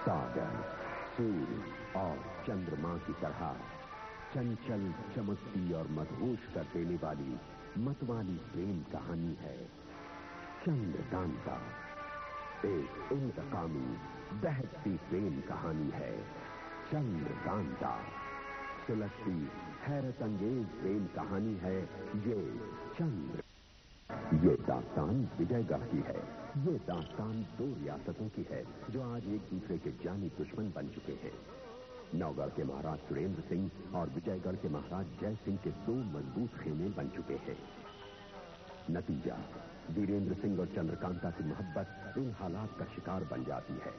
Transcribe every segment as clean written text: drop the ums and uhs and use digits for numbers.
सागर, सूर्य और चंद्रमा की तरह चंचल, चमकती और मदहोश कर देने वाली मतवाली प्रेम कहानी है चंद्रकांता। एक इंतकामी, बहकती प्रेम कहानी है चंद्रकांता। सुलगती, हैरत अंगेज प्रेम कहानी है ये चंद्र। ये दास्तान विजयगढ़ की है। ये दास्तान दो रियासतों की है जो आज एक दूसरे के जानी दुश्मन बन चुके हैं। नौगढ़ के महाराज सुरेंद्र सिंह और विजयगढ़ के महाराज जय सिंह के दो मजबूत खेमे बन चुके हैं। नतीजा, वीरेंद्र सिंह और चंद्रकांता की मोहब्बत इन हालात का शिकार बन जाती है।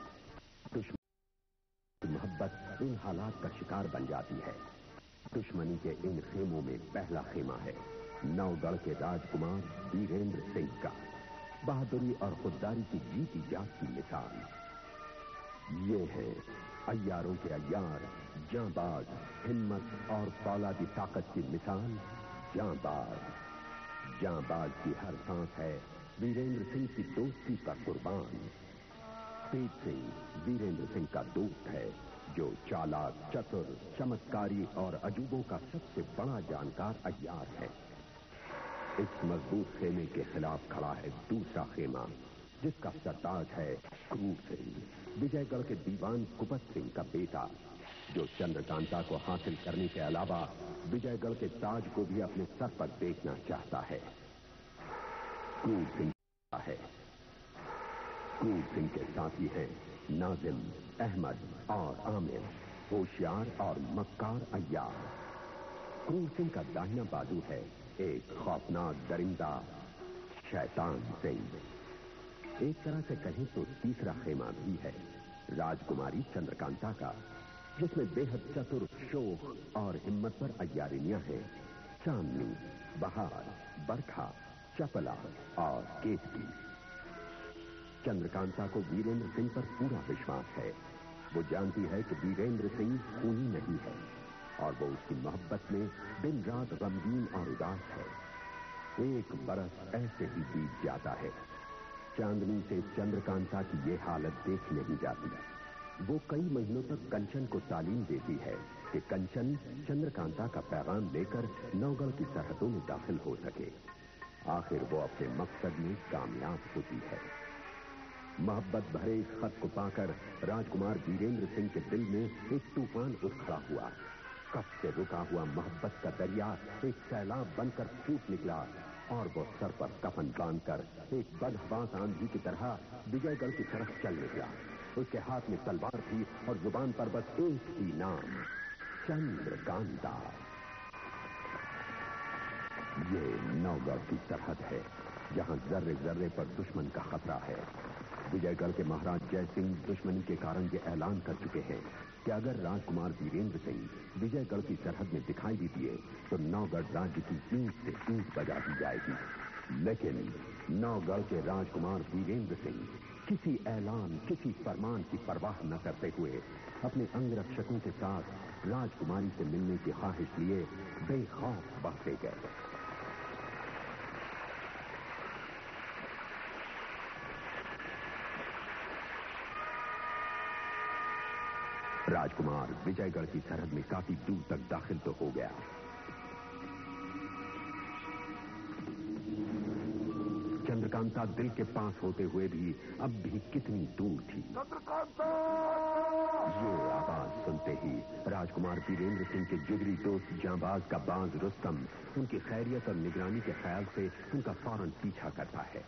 मोहब्बत इन हालात का शिकार बन जाती है। दुश्मनी के इन खेमों में पहला खेमा है नौगढ़ के राजकुमार वीरेंद्र सिंह का। बहादुरी और खुददारी की जीती जागती मिसाल। ये है अय्यारों के अय्यार, जांबाज, हिम्मत और फौलादी ताकत की मिसाल जांबाज। जांबाज की हर सांस है वीरेंद्र सिंह की दोस्ती का कुर्बान। तेज सिंह वीरेंद्र सिंह का दोस्त है जो चालाक, चतुर, चमत्कारी और अजूबों का सबसे बड़ा जानकार अय्यार है। इस मजबूत खेमे के खिलाफ खड़ा है दूसरा खेमा जिसका सरताज है क्रूर सिंह, विजयगढ़ के दीवान कुपत सिंह का बेटा, जो चंद्रकांता को हासिल करने के अलावा विजयगढ़ के ताज को भी अपने सर पर देखना चाहता है। क्रूर सिंह है। क्रूर सिंह के साथी हैं नाजिम, अहमद और आमिर, होशियार और मक्कार अय्यार। क्रूर सिंह का दाहिना बाजू है एक खौफनाक दरिंदा शैतान सिंह। एक तरह से कहें तो तीसरा खेमा भी है राजकुमारी चंद्रकांता का, जिसमें बेहद चतुर, शोख और हिम्मत पर अय्यारिनियां हैं चांदनी, बहार, बरखा, चपला और केतकी। चंद्रकांता को वीरेंद्र सिंह पर पूरा विश्वास है। वो जानती है कि वीरेंद्र सिंह खूनी नहीं है और वो उसकी मोहब्बत में दिन रात गमगीन और उदास है। एक बरस ऐसे ही बीत जाता है। चांदनी से चंद्रकांता की ये हालत देखी नहीं जाती। वो कई महीनों तक कंचन को तालीम देती है कि कंचन चंद्रकांता का पैगाम लेकर नौगढ़ की सरहदों में दाखिल हो सके। आखिर वो अपने मकसद में कामयाब होती है। मोहब्बत भरे इस खत को पाकर राजकुमार वीरेंद्र सिंह के दिल में एक तूफान उठ खड़ा हुआ। कब से रुका हुआ मोहब्बत का दरिया एक सैलाब बनकर फूट निकला और वो सर पर कफन बांधकर एक बदहवास आंधी की तरह विजयगढ़ की तरफ चल निकला। उसके हाथ में तलवार थी और जुबान पर बस एक ही नाम, चंद्रकांता। ये नौगढ़ की सरहद है जहां जर्रे जर्रे पर दुश्मन का खतरा है। विजयगढ़ के महाराज जय सिंह दुश्मनी के कारण ये ऐलान कर चुके हैं कि अगर राजकुमार वीरेंद्र सिंह विजयगढ़ की सरहद में दिखाई भी दिए तो नौगढ़ राज्य की ईंट से ईंट बजा दी जाएगी। लेकिन नौगढ़ के राजकुमार वीरेंद्र सिंह किसी ऐलान, किसी फरमान की परवाह न करते हुए अपने अंगरक्षकों के साथ राजकुमारी से मिलने की ख्वाहिश लिए बेखौफ बढ़ते गए। राजकुमार विजयगढ़ की सरहद में काफी दूर तक दाखिल तो हो गया। चंद्रकांता दिल के पास होते हुए भी अब भी कितनी दूर थी। चंद्रकांता! ये आवाज सुनते ही राजकुमार वीरेंद्र सिंह के जिगरी दोस्त जांबाज का बाज रुस्तम उनकी खैरियत और निगरानी के ख्याल से उनका फौरन पीछा करता है।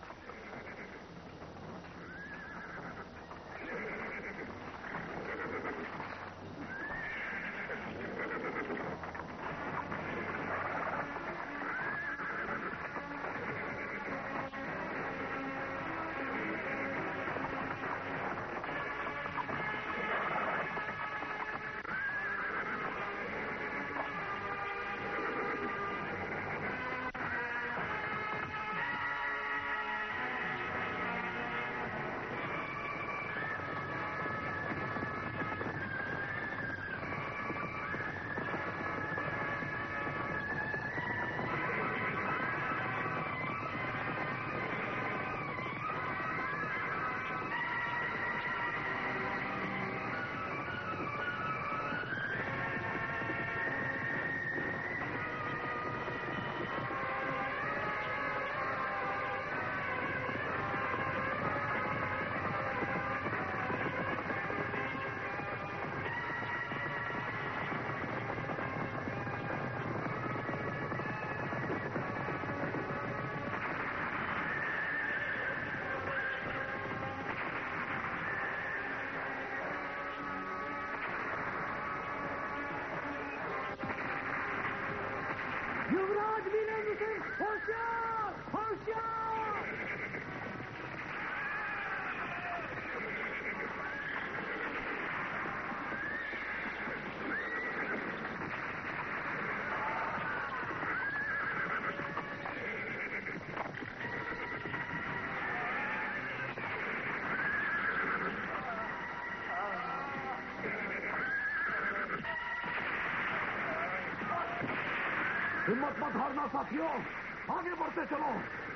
हिम्मत मत हारना साथियों, आगे बढ़ते चलो।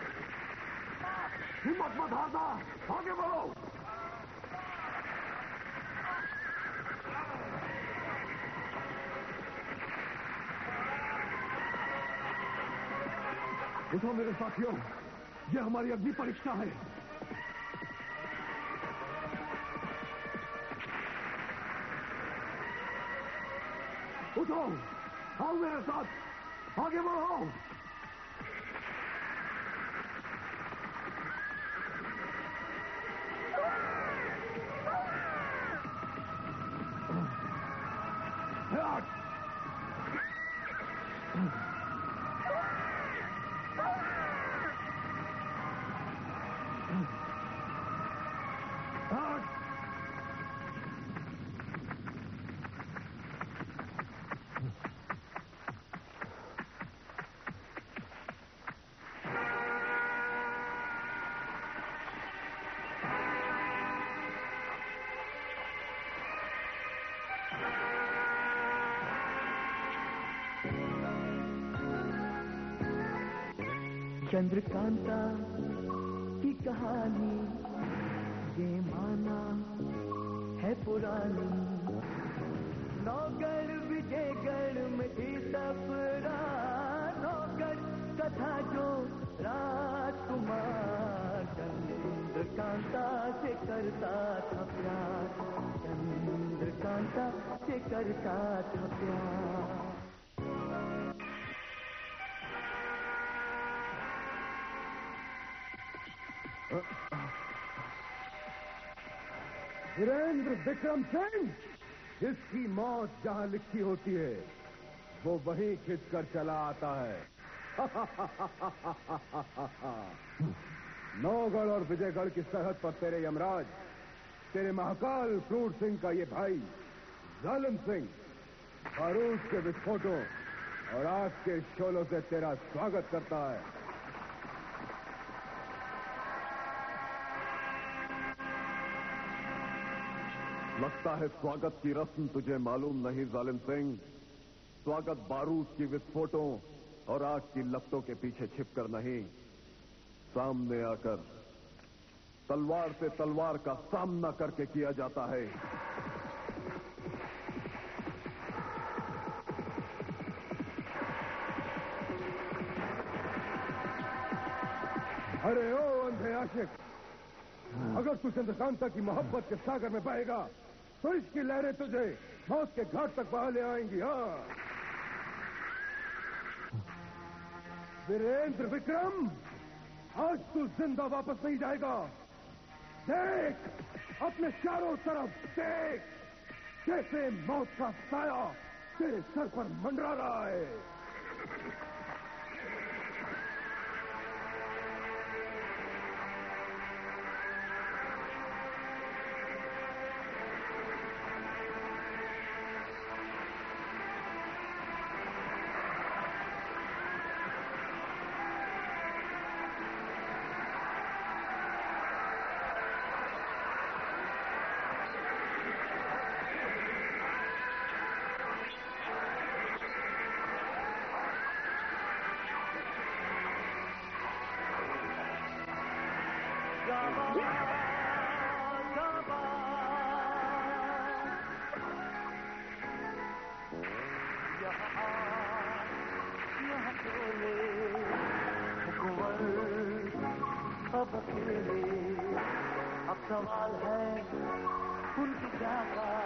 हिम्मत मत हारना, आगे बढ़ो। उठो मेरे साथियों, ये हमारी अग्नि परीक्षा है। उठो, आओ मेरे साथ, आगे बढ़ो। चंद्रकांता की कहानी ये माना है पुरानी, नौगढ़ विजयगढ़ में थी सपना, नौगढ़ कथा जो राजकुमार चंद्रकांता से करता था प्यार, चंद्रकांता से करता था प्यार। वीरेंद्र विक्रम सिंह, जिसकी मौत जहां लिखी होती है वो वहीं खिंचकर चला आता है। नौगढ़ और विजयगढ़ की सरहद पर तेरे यमराज, तेरे महाकाल क्रूर सिंह का ये भाई जालिम सिंह बारूद के विस्फोटों और आग के शोलों से तेरा स्वागत करता है। लगता है स्वागत की रस्म तुझे मालूम नहीं जालिम सिंह। स्वागत बारूद की विस्फोटों और आग की लपटों के पीछे छिपकर नहीं, सामने आकर तलवार से तलवार का सामना करके किया जाता है। अरे ओ अंधे आशिक, अगर तू चंद्रकांता की मोहब्बत के सागर में बहेगा तो इसकी लहरें तुझे मौत के घाट तक बहा ले आएंगी। हाँ वीरेंद्र विक्रम, आज तू जिंदा वापस नहीं जाएगा। देख अपने चारों तरफ देख, कैसे मौत का साया तेरे सर पर मंडरा रहा है। अब अकेले, अब सवाल है उनकी क्या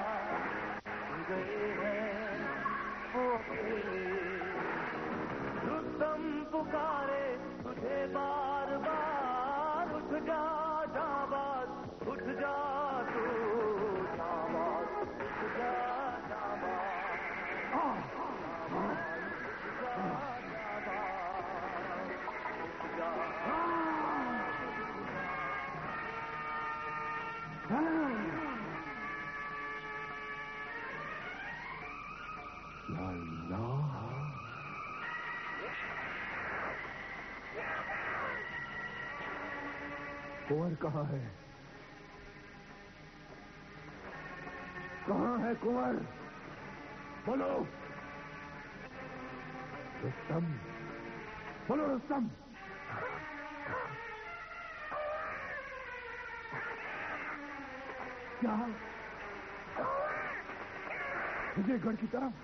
गए हैं वो अकेले। रुस्तम पुकारे तुझे बार बार, उठ जा जाबाज, उठ जा तू जाबाज, उठ जा जाबाज, उठ जा जाबाज, उठ जा। कुंवर कहाँ है? कहाँ है कुंवर? बोलो रुस्तम, बोलो रुस्तम। क्या? विजयगढ़ की तरफ,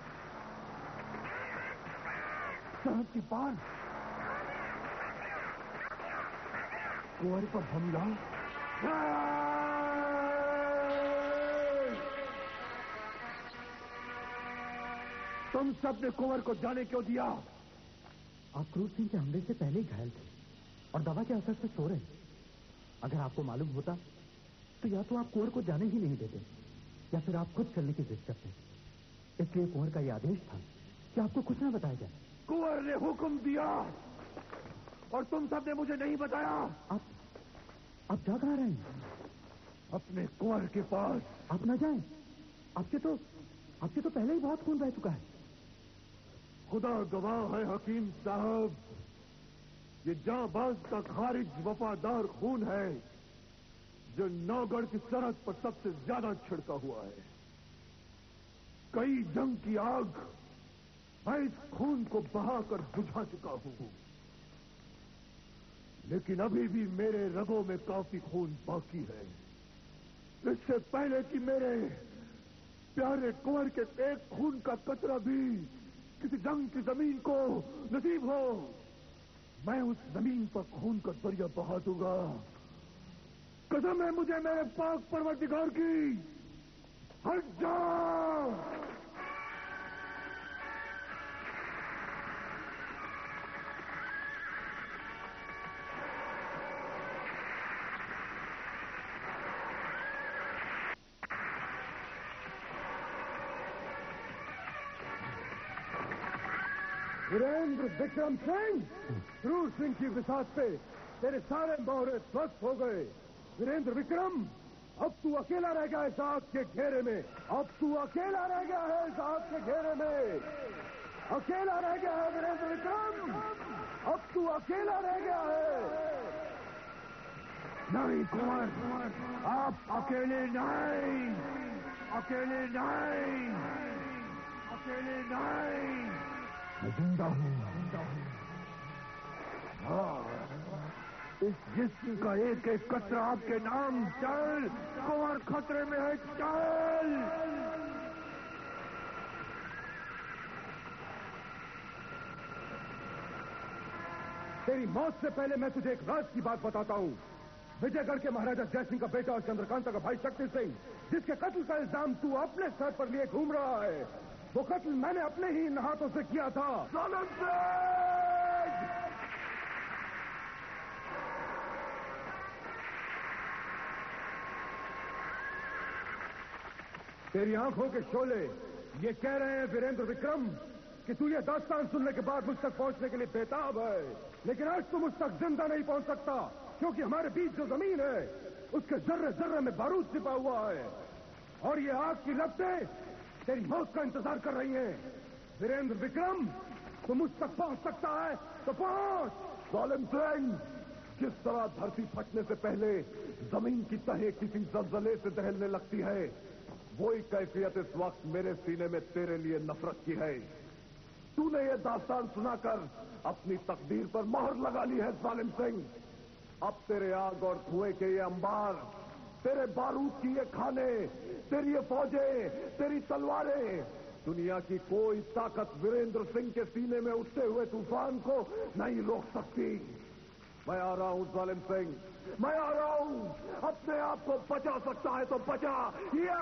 सरहद के पार कुंवर पर हमला। तुम सबने कुंवर को जाने क्यों दिया? आप क्रूर सिंह के हमले से पहले ही घायल थे और दवा के असर से सो रहे। अगर आपको मालूम होता तो या तो आप कुंवर को जाने ही नहीं देते या फिर आप खुद चलने की जिद करते। इसलिए कुंवर का यह आदेश था कि आपको कुछ ना बताया जाए। कुंवर ने हुक्म दिया और तुम सबने मुझे नहीं बताया। आप जा कहाँ रहे हैं? अपने कुंवर के पास। आप ना जाएं। आपके तो पहले ही बहुत खून बह चुका है। खुदा गवाह है हकीम साहब, ये जांबाज का खारिज वफादार खून है जो नौगढ़ की सरहद पर सबसे ज्यादा छिड़का हुआ है। कई जंग की आग मैं इस खून को बहाकर बुझा चुका हूं, लेकिन अभी भी मेरे रगों में काफी खून बाकी है। इससे पहले कि मेरे प्यारे कुंवर के एक खून का कतरा भी किसी जंग की जमीन को नसीब हो, मैं उस जमीन पर खून का दरिया बहा दूंगा। कसम है मुझे मेरे पाक परवरदिगार की। हट जाओ। वीरेंद्र विक्रम सिंह, क्रूर सिंह की विसात से तेरे सारे मोहरे ध्वस्त हो गए। वीरेंद्र विक्रम, अब तू अकेला रह गया है इस आग के घेरे में। अब तू अकेला रह गया है इस आग के घेरे में। अकेला रह गया है वीरेंद्र विक्रम, अब तू अकेला रह गया है। नहीं कुंवर, आप अकेले नहीं, अकेले नहीं, अकेले नहीं। मैं जिंदा हूं। हाँ, इस जिस्म का एक एक कतरा आपके नाम। चल, कुंवर खतरे में है, चल। तेरी मौत से पहले मैं तुझे एक राज की बात बताता हूं। विजयगढ़ के महाराजा जयसिंह का बेटा और चंद्रकांता का भाई शक्ति सिंह, जिसके कत्ल का इल्जाम तू अपने सर पर लिए घूम रहा है, वो कत्ल मैंने अपने ही इन हाथों से किया था। जालिम सिंह! तेरी आंखों के शोले ये कह रहे हैं वीरेंद्र विक्रम कि तू ये दास्तान सुनने के बाद मुझ तक पहुंचने के लिए बेताब है, लेकिन आज तू मुझ तक जिंदा नहीं पहुंच सकता, क्योंकि हमारे बीच जो जमीन है उसके जर्रे जर्रे में बारूद छिपा हुआ है और ये आग की लपटें तेरी मौत का इंतजार कर रही हैं। वीरेंद्र विक्रम, तू मुझ तक पहुंच सकता है तो पहुंच। जालिम सिंह, जिस तरह धरती फटने से पहले जमीन की तहें किसी जलजले से दहलने लगती है, वही कैफियत इस वक्त मेरे सीने में तेरे लिए नफरत की है। तूने ये दास्तान सुनाकर अपनी तकदीर पर मोहर लगा ली है जालिम सिंह। अब तेरे आग और धुएं के ये अंबार, तेरे बारूद की ये खाने, तेरी ये फौजें, तेरी तलवारें, दुनिया की कोई ताकत वीरेंद्र सिंह के सीने में उठते हुए तूफान को नहीं रोक सकती। मैं आ रहा हूं जालिम सिंह, मैं आ रहा हूं। अपने आप को बचा सकता है तो बचा। या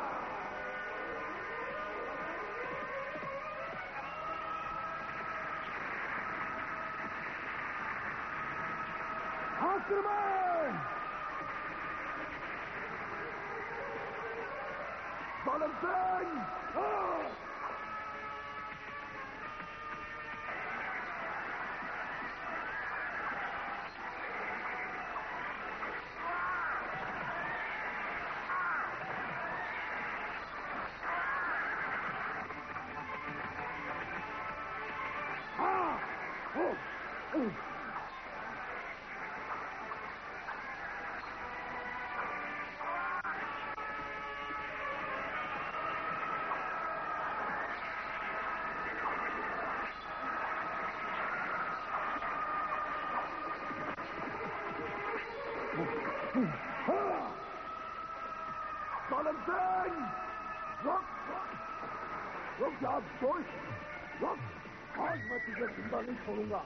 आक्रमण! जालिम सिंह! सिंह! रुक! रुक जा, पुरुष! रुक! आज मैं तुझे जिंदा नहीं छोड़ूंगा।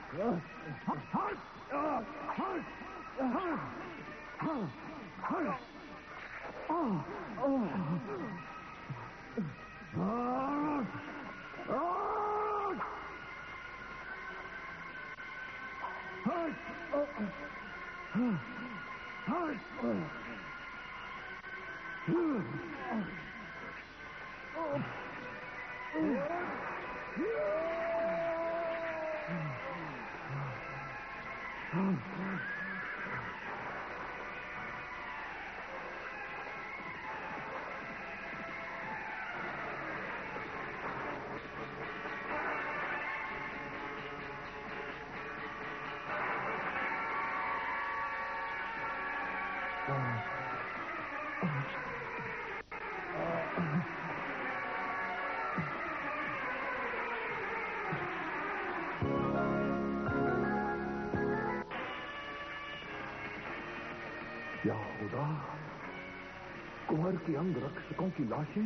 या खुदा, कुंवर की अंग रक्षकों की लाशें,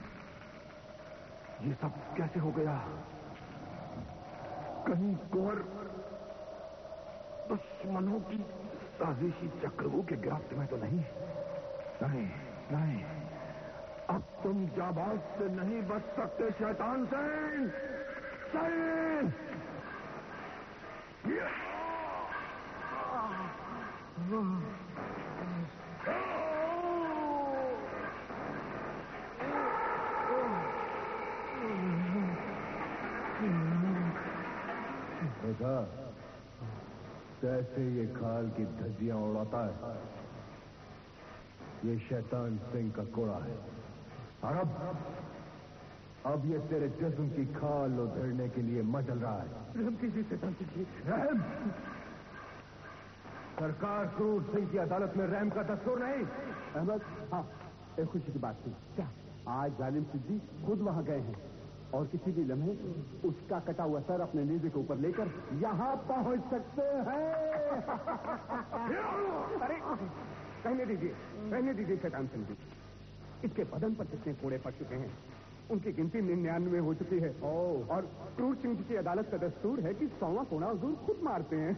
ये सब कैसे हो गया? कहीं कुंवर दुश्मनों की साजिशी चक्रव्यूह के गिरफ्त में तो नहीं? नहीं, नहीं, अब तुम जाबाज से नहीं बच सकते शैतान सिंह! सिंह! देखा कैसे ये खाल की धज्जियां उड़ाता है? ये शैतान सिंह का कोड़ा है। और अब ये तेरे जिस्म की खाल उधेड़ने के लिए मचल रहा है। रहम कीजिए शैतान सिंह जी। रहम? सरकार क्रूर सिंह की अदालत में रहम का दस्तूर नहीं। अहमद, हाँ, एक खुशी की बात थी। क्या? आज जालिम सिद्दी खुद वहां गए हैं और किसी भी लम्हे उसका कटा हुआ सर अपने नेज़े के ऊपर लेकर यहां पहुंच सकते हैं। अरे कहने दीजिए शैतान सिंह जी, इसके बदन पर कितने कोड़े पड़ चुके हैं? उनकी गिनती 99 हो चुकी है। और क्रूर सिंह जी की अदालत का दस्तूर है कि 100वां कोड़ा हुजूर खुद मारते हैं।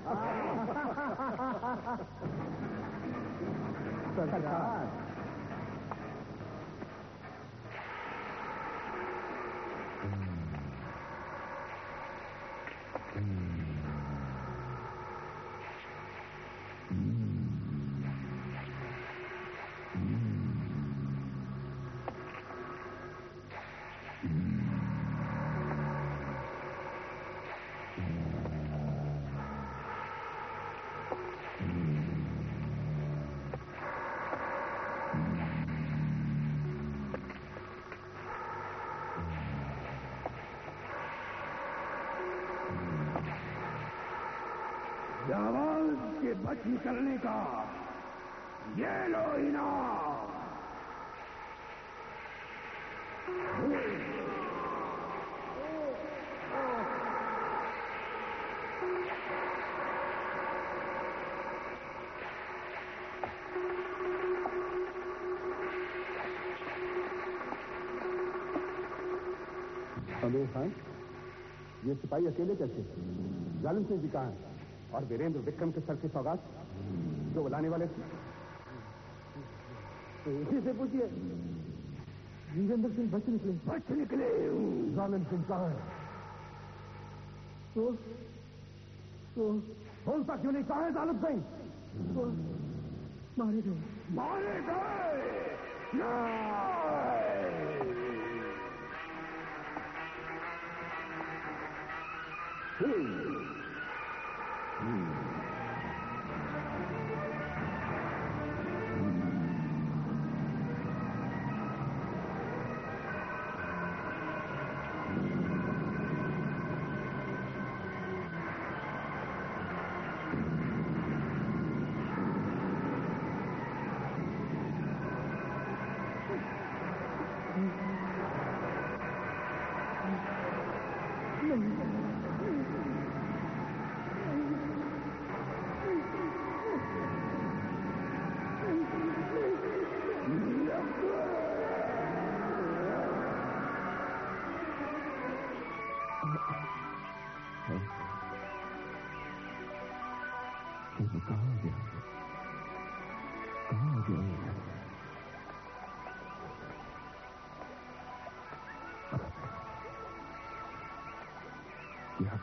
सरकार, जाबाज के बच निकलने का ये लो इनाम। अमीर खान, ये सिपाही अकेले कैसे? जालिम सिंह जी कहाँ हैं? और वीरेंद्र विक्रम के सर की सौगात जो बुलाने वाले थे? इसी से पूछिए। वीरेंद्र सिंह बच निकले। जालिम सिंह कहाँ है? तो बोलता क्यों नहीं? कहाँ है जालिम सिंह? मारे गए।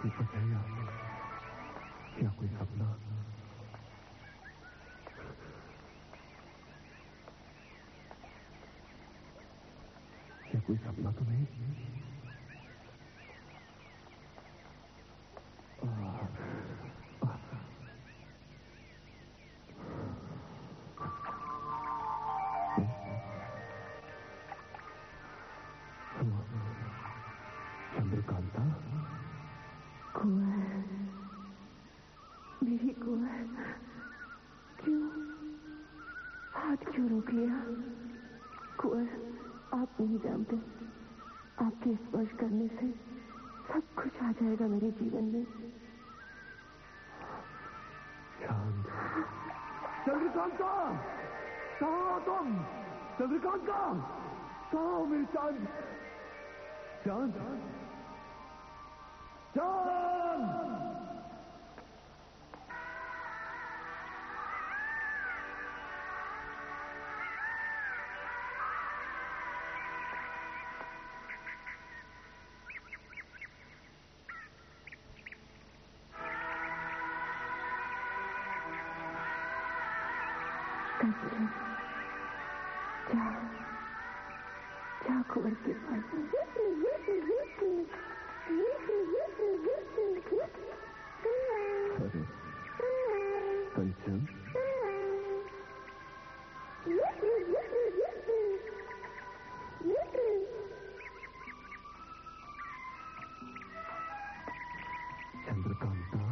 हकीकत है या कोई सपना? क्या कोई सपना तो नहीं? चंद्रकांता, कुंवर, मेरी कुंवर, क्यों हाथ क्यों रोक लिया? कुंवर, आप नहीं जानते, आपके स्पर्श करने से सब कुछ आ जाएगा मेरे जीवन में। चांद, चंद्रकांता, कहाँ हो तुम? चंद्रकांता, कहाँ हो मेरी चांद? चांद, चांद! जा कुंवर के पास। कंचन, चंद्रकांता,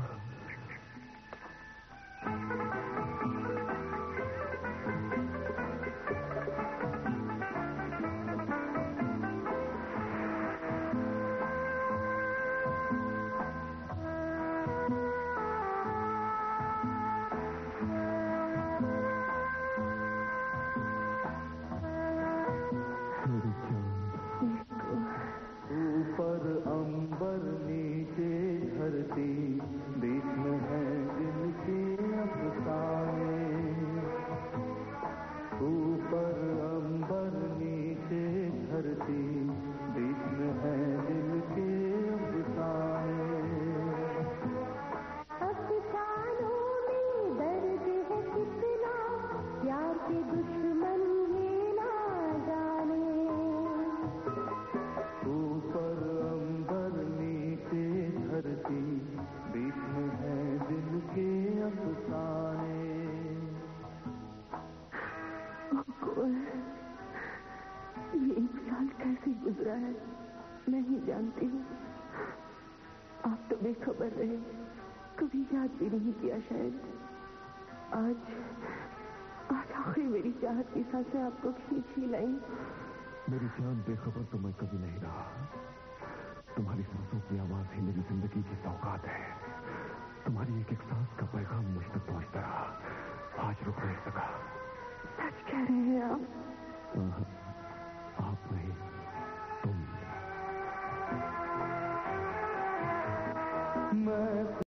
ऊपर अंबर नीचे धरती, बीच में है दिल के अफसाने। ऊपर अंबर नीचे धरती, बीच में है दिल के अफसाने। अफसानों में दर्द है कितना, प्यार के दुश्मन ये ना जाने। ऊपर अंबर नीचे धरती, बीच में है दिल के अफसाने। ये एक साल कैसे गुजरा है मैं ही जानती हूँ। आप तो बेखबर रहे, कभी याद भी नहीं किया शायद। आज आखिर मेरी चाहत की सांसें आपको खींच ही लाई। मेरी जान, बेखबर तो मैं कभी नहीं रहा। तुम्हारी सांसों की आवाज ही मेरी जिंदगी की सौगात है। तुम्हारी एक एक सांस का पैगाम मुझ तक पहुंचता रहा, आज रुक नहीं सका। सच कह रहे हैं आप? आप नहीं, तुम। मैं